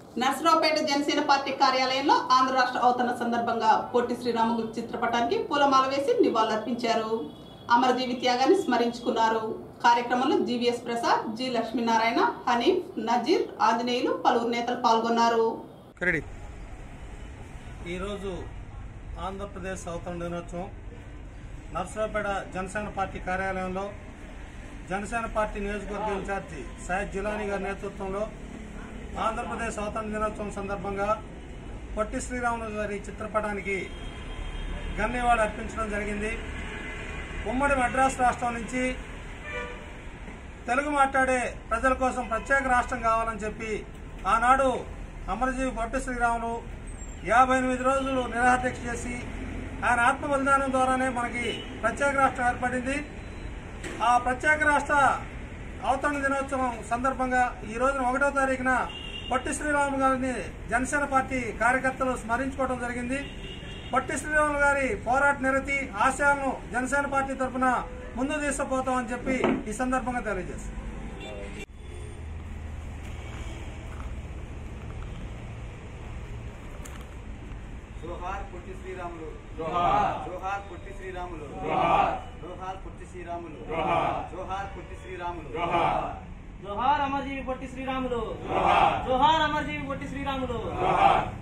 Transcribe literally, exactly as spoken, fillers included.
Narasaraopet Janasena party కార్యాలయంలో ఆంధ్ర రాష్ట్ర అవతరణ సందర్భంగా పొట్టి శ్రీరాములు చిత్రపటానికి పూలమాల వేసి నివాళులర్పించారు. అమరజీవి త్యాగాన్ని స్మరించుకున్నారు. కార్యక్రమంలో జీవీఎస్ ప్రసాద్, జి లక్ష్మీనారాయణ, హనీఫ్, నజీర్, ఆంజనేయులు పలువురు నేతలు పాల్గొన్నారు. ఈరోజు ఆంధ్రప్రదేశ్ అవతరణ దినోత్సవం నర్సరావుపేట జనసేన పార్టీ కార్యాలయంలో జనసేన పార్టీ నియోజకవర్గ ఇన్ఛార్జి సయ్యద్ జిలానీ గారి నేతృత్వంలో ఆంధ్రప్రదేశ్ అవతరణ దినోత్సవం సందర్భంగా పొట్టి శ్రీరాములు గారి చిత్రపటానికి ఘననివాళులు అర్పించడం జరిగింది. ఉమ్మడి మద్రాసు రాష్ట్రం నుంచి తెలుగు మాట్లాడే ప్రజల కోసం ప్రత్యేక రాష్ట్రం కావాలని చెప్పి ఆనాడు అమరజీవి పొట్టి శ్రీరాములు యాభై ఎనిమిది రోజులు నిరాహారదీక్ష చేసి ఆయన ఆత్మ బలిదానం ద్వారానే మనకి ప్రత్యేక రాష్ట్రం ఏర్పడింది. ఆ ప్రత్యేక రాష్ట్ర అవతరణ దినోత్సవం సందర్భంగా ఈ రోజున ఒకటో తారీఖున పొట్టి శ్రీరాములు గారిని జనసేన పార్టీ కార్యకర్తలు స్మరించుకోవడం జరిగింది. పొట్టి శ్రీరాములు గారి పోరాట నిరతి ఆశయాలను జనసేన పార్టీ తరఫున ముందు తీసుకుపోతామని చెప్పి ఈ సందర్భంగా తెలియజేస్తాం. జోహార్ పొట్టి శ్రీరాములు, జోహార్ జోహార్ పొట్టి శ్రీరాములు, జోహార్ జోహార్ పొట్టి శ్రీరాములు, జోహార్ జోహార్ పొట్టి శ్రీరాములు, జోహార్ జోహార్ అమరజీవి పొట్టి శ్రీరాములు, జోహార్ జోహార్ అమరజీవి పొట్టి శ్రీరాములు, జోహార్.